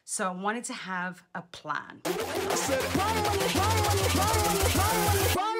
So I wanted to have a plan. I said,